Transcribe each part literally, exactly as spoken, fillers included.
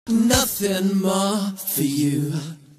Nothing more for you.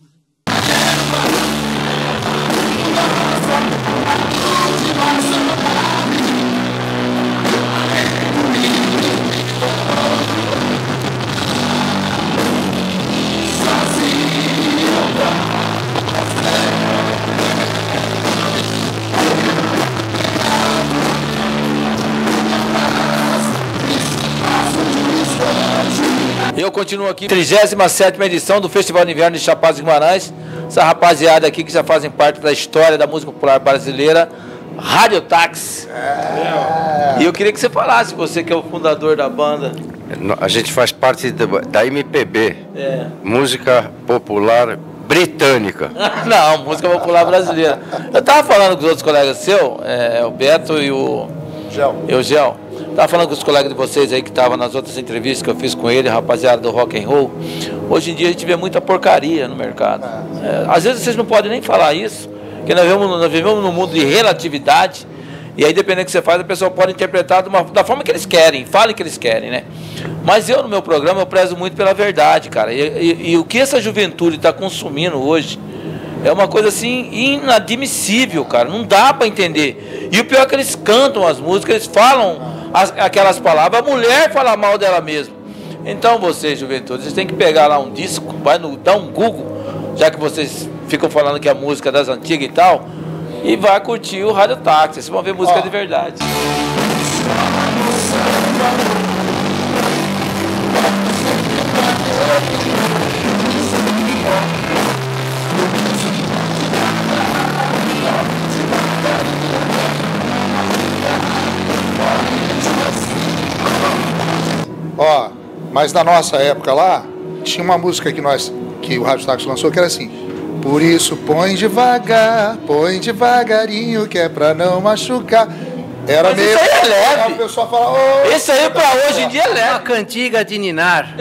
Eu continuo aqui, trigésima sétima edição do Festival de Inverno de Chapada dos Guimarães. Essa rapaziada aqui que já fazem parte da história da música popular brasileira, Rádio Táxi. É. E eu queria que você falasse, você que é o fundador da banda. A gente faz parte da M P B, é. Música Popular Britânica. Não, música popular brasileira. Eu estava falando com os outros colegas seus, é, o Beto e o Gel. E o Gel. Estava falando com os colegas de vocês aí que estavam nas outras entrevistas que eu fiz com ele, rapaziada do rock and roll. Hoje em dia a gente vê muita porcaria no mercado. É, às vezes vocês não podem nem falar isso, porque nós vivemos, nós vivemos num mundo de relatividade, e aí dependendo do que você faz, a pessoa pode interpretar de uma, da forma que eles querem, falem que eles querem, né? Mas eu, no meu programa, eu prezo muito pela verdade, cara. E, e, e o que essa juventude está consumindo hoje é uma coisa assim inadmissível, cara. Não dá para entender. E o pior é que eles cantam as músicas, eles falam as, aquelas palavras, a mulher fala mal dela mesma. Então vocês, juventude, vocês têm que pegar lá um disco, vai no, dar um Google, já que vocês ficam falando que é a música das antigas e tal, e vai curtir o Rádio Táxi. Vocês vão ver música oh. de verdade. Ó, mas na nossa época lá, tinha uma música que nós, que o Rádio Táxi lançou, que era assim: por isso põe devagar, põe devagarinho, que é pra não machucar. Era mas meio... isso aí é leve. O pessoal fala, oh, isso aí pra hoje em dia é leve. Uma cantiga de ninar.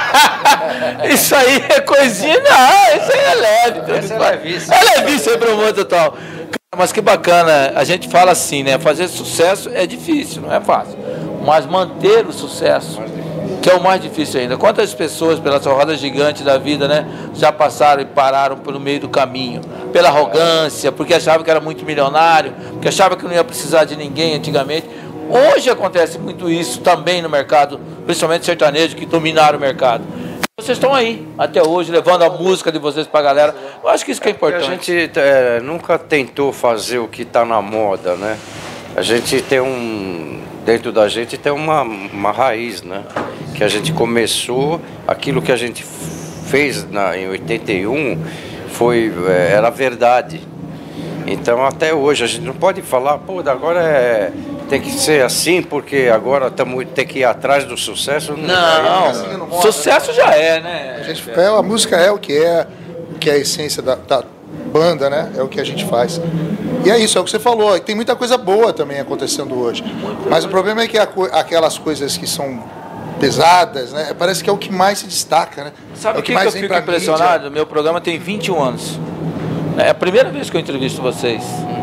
Isso aí é coisinha, não, isso aí é leve. Isso é levíssimo. É levíssimo, é promotor total. Mas que bacana, a gente fala assim, né? Fazer sucesso é difícil, não é fácil. Mas manter o sucesso, que é o mais difícil ainda. Quantas pessoas, pela sua roda gigante da vida, né, já passaram e pararam pelo meio do caminho, pela arrogância, porque achavam que era muito milionário, porque achavam que não ia precisar de ninguém antigamente. Hoje acontece muito isso também no mercado, principalmente sertanejo, que dominaram o mercado. Vocês estão aí, até hoje, levando a música de vocês para a galera. Eu acho que isso que é importante. A gente é, nunca tentou fazer o que está na moda, né? A gente tem um... Dentro da gente tem uma, uma raiz, né? Que a gente começou, aquilo que a gente fez na, em oitenta e um foi, era verdade. Então até hoje a gente não pode falar, pô, agora é, tem que ser assim, porque agora tamo, tem que ir atrás do sucesso. Não, não, assim, não sucesso já é, né? A, gente, é, a música é o que é, o que é a essência da, da banda, né? É o que a gente faz. E é isso, é o que você falou. E tem muita coisa boa também acontecendo hoje. Mas o problema é que a, aquelas coisas que são pesadas, né? Parece que é o que mais se destaca, né? Sabe é o que, que, que eu fico impressionado? Mídia. Meu programa tem vinte e um anos. É a primeira vez que eu entrevisto vocês.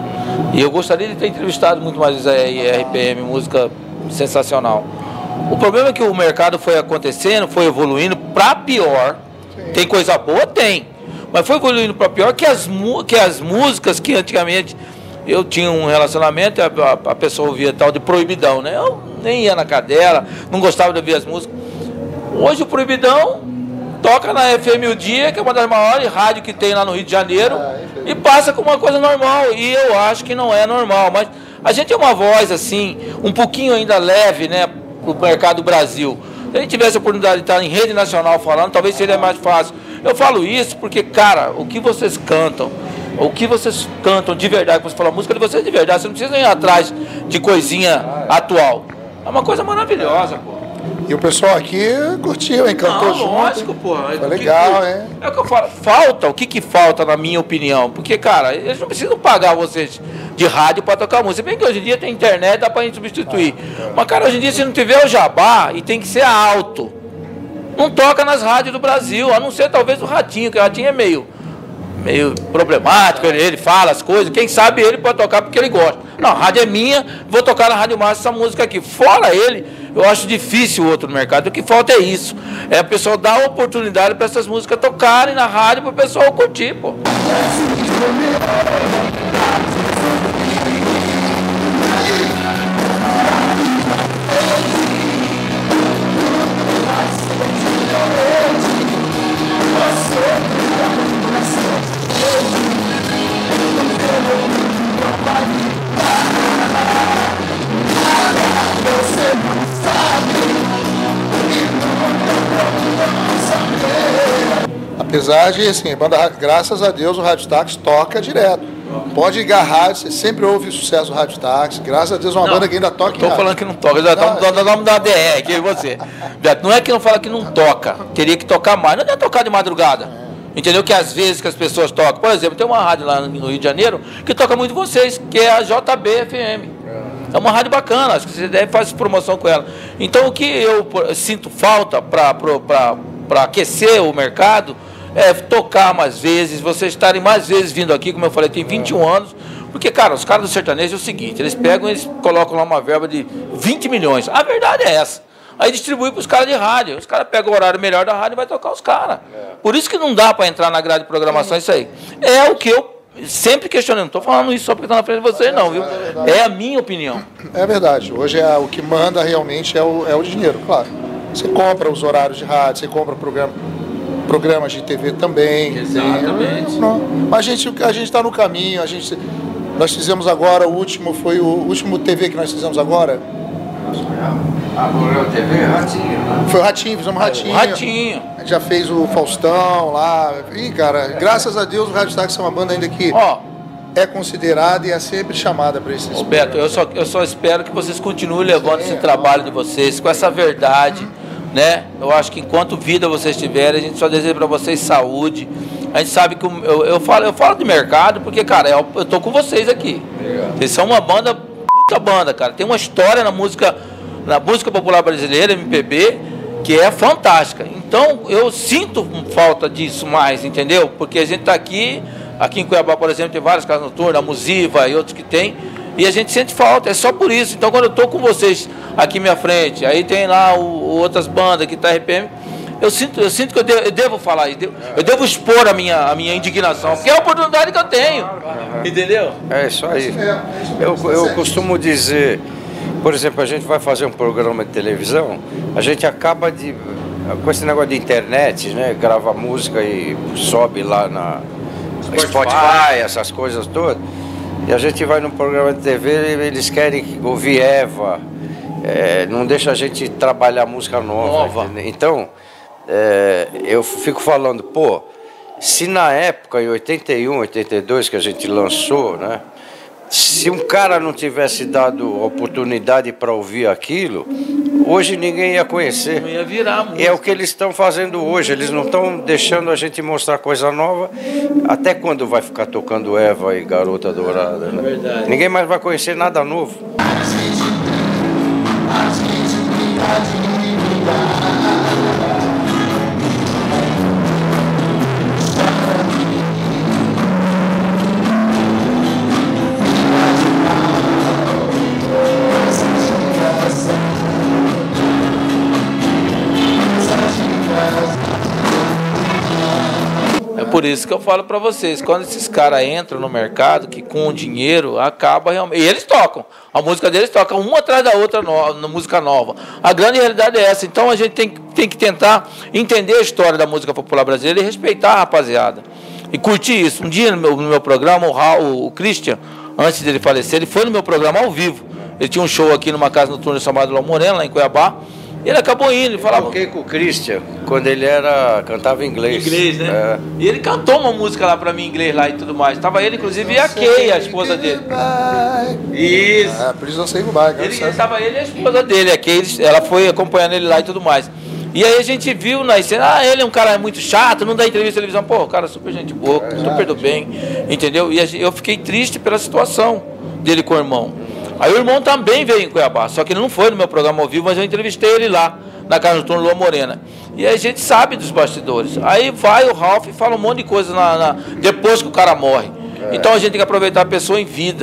E eu gostaria de ter entrevistado muito mais a R P M, música sensacional. O problema é que o mercado foi acontecendo, foi evoluindo para pior. Sim. Tem coisa boa? Tem. Mas foi evoluindo para pior que as, que as músicas que antigamente eu tinha um relacionamento, a, a, a pessoa ouvia tal de proibidão, né? Eu nem ia na cadela, não gostava de ouvir as músicas. Hoje o proibidão toca na F M O Dia, que é uma das maiores rádios que tem lá no Rio de Janeiro, e passa como uma coisa normal. E eu acho que não é normal. Mas a gente é uma voz assim, um pouquinho ainda leve, né, para o mercado do Brasil. Se a gente tivesse a oportunidade de estar em rede nacional falando, talvez seria mais fácil. Eu falo isso porque, cara, o que vocês cantam, o que vocês cantam de verdade, você fala a música de vocês de verdade, você não precisa ir atrás de coisinha atual. É uma coisa maravilhosa, pô. E o pessoal aqui curtiu, encantou não, junto. Lógico, pô. Foi legal, que, é. É o que eu falo. Falta, o que que falta, na minha opinião? Porque, cara, eles não precisam pagar vocês de rádio para tocar música. Se bem que hoje em dia tem internet, dá pra gente substituir. Ah, Mas, cara, hoje em dia, se não tiver o jabá, e tem que ser alto, não toca nas rádios do Brasil, a não ser talvez o Ratinho, que o Ratinho é meio, meio problemático, ele, ele fala as coisas, quem sabe ele pode tocar porque ele gosta. Não, a rádio é minha, vou tocar na Rádio Massa essa música aqui. Fora ele, Eu acho difícil o outro no mercado. O que falta é isso. É a pessoa dar oportunidade para essas músicas tocarem na rádio para o pessoal curtir, pô. Apesar de, assim, banda, graças a Deus o Rádio Táxi toca direto. Pode ligar a rádio, você sempre ouve o sucesso do Rádio Táxi. Graças a Deus é uma Não, banda que ainda toca. Estou falando que não toca, já estamos dando da D R aqui, você. Não é que não fala que não toca, teria que tocar mais. Não é tocar de madrugada. Entendeu? Que às vezes que as pessoas tocam. Por exemplo, tem uma rádio lá no Rio de Janeiro que toca muito vocês, que é a J B F M. É uma rádio bacana, acho que você deve fazer promoção com ela. Então o que eu sinto falta para aquecer o mercado é tocar mais vezes, vocês estarem mais vezes vindo aqui, como eu falei, tem vinte e um anos. Porque, cara, os caras do sertanejo é o seguinte, eles pegam e eles colocam lá uma verba de vinte milhões. A verdade é essa. Aí distribui para os caras de rádio. Os caras pegam o horário melhor da rádio e vai tocar os caras. Por isso que não dá para entrar na grade de programação isso aí. É o que eu sempre questionei. Não estou falando isso só porque está na frente de vocês, não, viu? É a minha opinião. É verdade. Hoje é, o que manda realmente é o, é o dinheiro, claro. Você compra os horários de rádio, você compra o programa. Programas de T V também. Exatamente. Não, mas a gente a gente está no caminho. A gente, nós fizemos agora, o último foi o último T V que nós fizemos agora. Agora o T V Ratinho, né? Foi o Ratinho, fizemos o Ratinho. O Ratinho. A gente já fez o Faustão lá. E, cara, graças a Deus o Rádio Táxi é uma banda ainda que Ó, é considerada e é sempre chamada para esses. Roberto, eu só, eu só espero que vocês continuem levando Sim, esse é trabalho de vocês com essa verdade. Né? Eu acho que enquanto vida vocês tiverem, a gente só deseja para vocês saúde. A gente sabe que eu, eu, falo, eu falo de mercado porque, cara, eu, eu tô com vocês aqui. Obrigado. Vocês são uma banda, puta banda, cara. Tem uma história na música, na música popular brasileira, M P B, que é fantástica. Então, eu sinto falta disso mais, entendeu? Porque a gente tá aqui, aqui em Cuiabá, por exemplo, tem várias casas noturnas, a Musiva e outros que tem. E a gente sente falta, é só por isso. Então, quando eu estou com vocês aqui à minha frente, aí tem lá o, o outras bandas que tá R P M, eu sinto, eu sinto que eu devo, eu devo falar, eu devo, eu devo expor a minha, a minha indignação, porque é a oportunidade que eu tenho. Entendeu? É isso aí. Eu, eu costumo dizer, por exemplo, a gente vai fazer um programa de televisão, a gente acaba de, com esse negócio de internet, né? Grava música e sobe lá na Spotify, Spotify essas coisas todas. E a gente vai num programa de T V, eles querem ouvir Eva, é, não deixa a gente trabalhar música nova. nova. Então, é, eu fico falando, pô, se na época, em oitenta e um, oitenta e dois, que a gente lançou, né? Se um cara não tivesse dado oportunidade para ouvir aquilo, hoje ninguém ia conhecer. Não ia virar música. E é o que eles estão fazendo hoje, eles não estão deixando a gente mostrar coisa nova. Até quando vai ficar tocando Eva e Garota Dourada? Né? É verdade. Ninguém mais vai conhecer nada novo. É por isso que eu falo para vocês, quando esses caras entram no mercado, que com o dinheiro acaba realmente... E eles tocam, a música deles toca uma atrás da outra no, na música nova. A grande realidade é essa, então a gente tem, tem que tentar entender a história da música popular brasileira e respeitar a rapaziada. E curtir isso. Um dia no meu, no meu programa, o, Raul, o Christian, antes dele falecer, ele foi no meu programa ao vivo. Ele tinha um show aqui numa casa noturna chamada Lão Morena, lá em Cuiabá. E ele acabou indo, ele falava... Eu toquei com o Christian quando ele era, cantava inglês. Inglês, né? É. E ele cantou uma música lá pra mim em inglês lá e tudo mais. Tava ele, inclusive, e a Kay, a esposa dele. Isso. É, por isso eu sei goodbye. Ele, ele tava ele e a esposa dele, a Kay, ela foi acompanhando ele lá e tudo mais. E aí a gente viu na cena, ah, ele é um cara muito chato, não dá entrevista na televisão. Pô, o cara super gente boa, é, super do bem, entendeu? E a, eu fiquei triste pela situação dele com o irmão. Aí o irmão também veio em Cuiabá, só que ele não foi no meu programa ao vivo, mas eu entrevistei ele lá, na casa do Lão Morena. E aí a gente sabe dos bastidores. Aí vai o Ralph e fala um monte de coisa na, na, depois que o cara morre. É. Então a gente tem que aproveitar a pessoa em vida.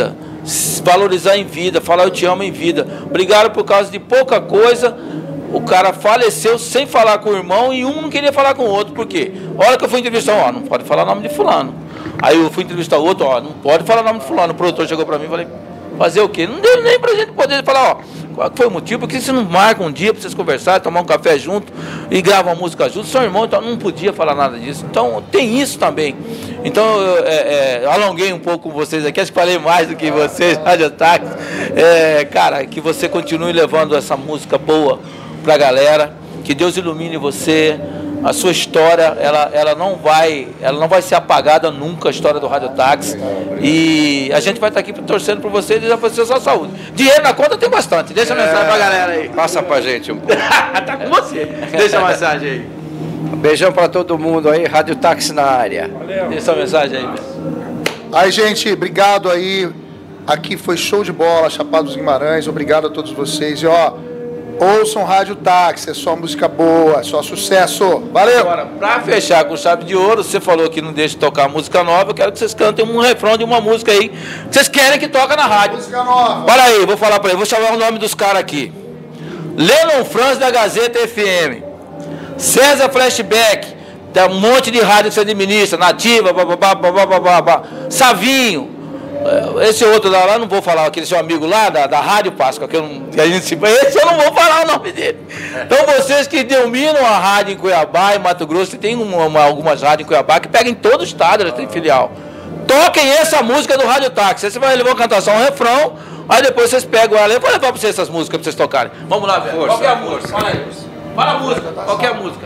valorizar em vida, falar eu te amo em vida. Brigaram por causa de pouca coisa, o cara faleceu sem falar com o irmão e um não queria falar com o outro. Por quê? A hora que eu fui entrevistar, ó, não pode falar o nome de fulano. Aí eu fui entrevistar o outro, ó, não pode falar o nome de fulano. O produtor chegou pra mim e falei, fazer o quê? Não deu nem pra gente poder falar, ó, qual foi o motivo? Porque você não marca um dia pra vocês conversarem, tomar um café junto e gravar uma música junto, são irmãos, então não podia falar nada disso. Então tem isso também. Então eu é, é, alonguei um pouco com vocês aqui, acho que falei mais do que vocês, Rádio Táxi. É, cara, que você continue levando essa música boa pra galera, que Deus ilumine você. A sua história, ela, ela, não vai, ela não vai ser apagada nunca, a história do Rádio Táxi. E a gente vai estar aqui torcendo por você e desejar para você a sua saúde. Dinheiro na conta tem bastante. Deixa a É, mensagem pra galera aí. Passa pra gente um pouco. Tá com você. Deixa a mensagem aí. Beijão pra todo mundo aí, Rádio Táxi na área. Deixa a mensagem aí. Aí, gente, obrigado aí. Aqui foi show de bola, Chapada dos Guimarães. Obrigado a todos vocês. E ó, ouçam Rádio Táxi, é só música boa, é só sucesso. Valeu! Agora, pra fechar com chave de ouro, você falou que não deixa de tocar música nova, eu quero que vocês cantem um refrão de uma música aí que vocês querem que toca na rádio. Música nova. Para aí, vou falar para ele, vou chamar o nome dos caras aqui. Lennon Franz da Gazeta F M, César Flashback, da um monte de rádio que você administra, Nativa, bababá, bababá, babá, Savinho. Esse outro lá, lá, não vou falar, aquele seu amigo lá da, da Rádio Páscoa, que, eu não, que a gente se... esse eu não vou falar o nome dele. Então vocês que dominam a rádio em Cuiabá, em Mato Grosso, tem uma, uma, algumas rádios em Cuiabá que pegam em todo o estado, eles têm filial. Toquem essa música do Rádio Táxi. Você vai levar cantar só um refrão, aí depois vocês pegam ela. Eu vou levar para vocês essas músicas para vocês tocarem. Vamos lá, velho. Qual que é a música? Fala aí. Fala a música. Qual que é a música?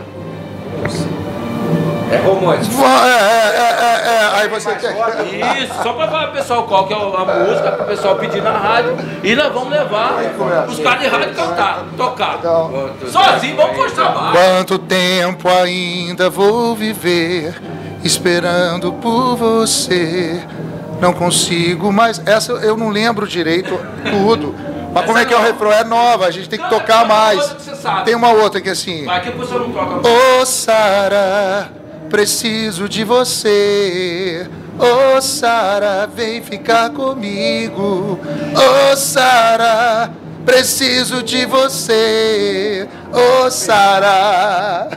É romântico. É, é, é, é, aí você quer. Isso, só para falar pro pessoal qual que é a música, para o pessoal pedir na rádio. E nós vamos levar os caras de rádio cantar, tocar. Então, Sozinho, vamos pôr trabalho. quanto tempo ainda vou viver esperando por você? Não consigo mais. Essa eu não lembro direito tudo. Mas como é que é o refrão? É nova, a gente tem que tocar mais. Tem uma outra que é assim. Mas aqui o pessoal não toca. Ô Sara, preciso de você. Ô Sara, vem ficar comigo. Ô Sara, preciso de você. Ô Sara.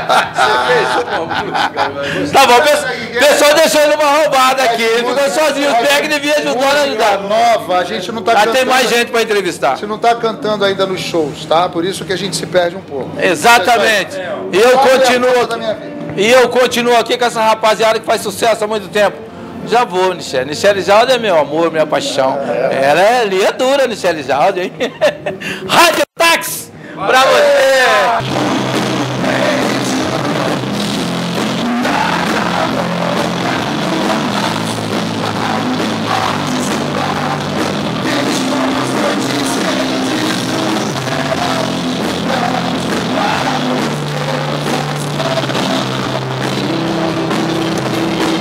Tá bom, o pessoal deixou ele uma roubada aqui. Ele ficou sozinho. Os Peg devia ajudar a ajudar. Nova, a gente não tá Já cantando. tem mais gente para entrevistar. A gente não tá cantando ainda nos shows, tá? Por isso que a gente se perde um pouco. Exatamente. E eu Qual é a continuo coisa da aqui. minha vida? E eu continuo aqui com essa rapaziada que faz sucesso há muito tempo. Já vou, Nichelle. Nichelle Jaldi é meu amor, minha paixão. Ela é, ali é dura, Nichelle Jaldi, hein? Rádio Táxi pra você!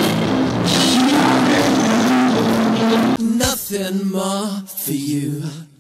Nothing more for you.